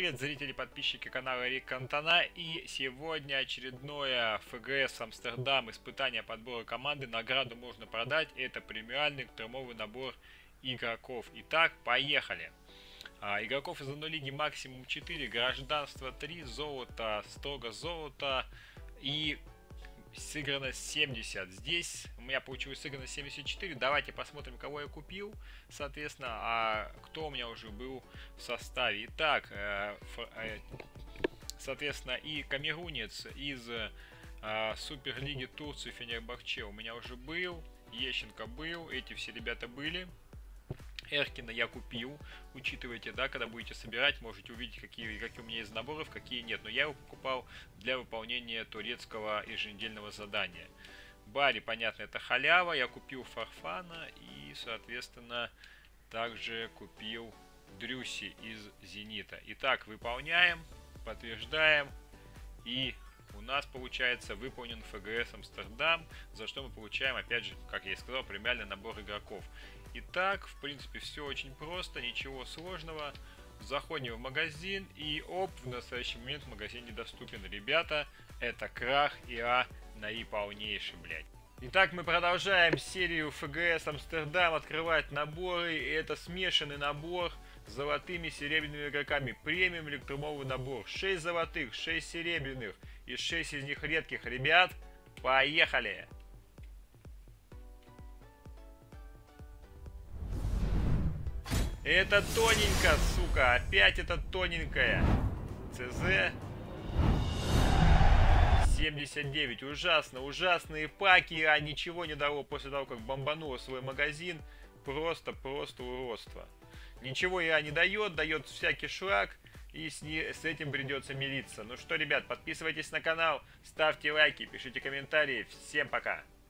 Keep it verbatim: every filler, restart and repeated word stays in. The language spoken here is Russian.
Привет, зрители, подписчики канала Рик Кантона, и сегодня очередное ФГС Амстердам, испытание подбора команды. Награду можно продать, это премиальный термовый набор игроков. Итак, поехали. А, игроков из одной лиги максимум четыре, гражданство три, золото, строго золото и сыгранность семьдесят. Здесь у меня получилось сыгранность семьдесят четыре. Давайте посмотрим, кого я купил, соответственно, а кто у меня уже был в составе. Итак, э, э, соответственно, и камерунец из э, Суперлиги Турции Фенербахче у меня уже был. Ещенко был, эти все ребята были. Эркина я купил, учитывайте, да, когда будете собирать, можете увидеть, какие, какие у меня есть наборов, какие нет. Но я его покупал для выполнения турецкого еженедельного задания. Барри, понятно, это халява. Я купил Фарфана и, соответственно, также купил Дрюси из Зенита. Итак, выполняем, подтверждаем. И у нас получается выполнен ФГС Амстердам, за что мы получаем, опять же, как я и сказал, премиальный набор игроков. Итак, в принципе, все очень просто, ничего сложного. Заходим в магазин и оп, в настоящий момент магазин недоступен. Ребята, это крах ИА НАИ полнейший, блядь. Итак, мы продолжаем серию ФГС Амстердам открывать наборы. И это смешанный набор с золотыми и серебряными игроками. Премиум электромовый набор. шесть золотых, шесть серебряных и шесть из них редких. Ребят, поехали! Это тоненько, сука, опять это тоненькая. ЦЗ семьдесят девять. Ужасно, ужасные паки, а ничего не дало после того, как бомбануло свой магазин. Просто, просто уродство. Ничего я не дает, дает всякий шлак, и с, не, с этим придется мириться. Ну что, ребят, подписывайтесь на канал, ставьте лайки, пишите комментарии. Всем пока!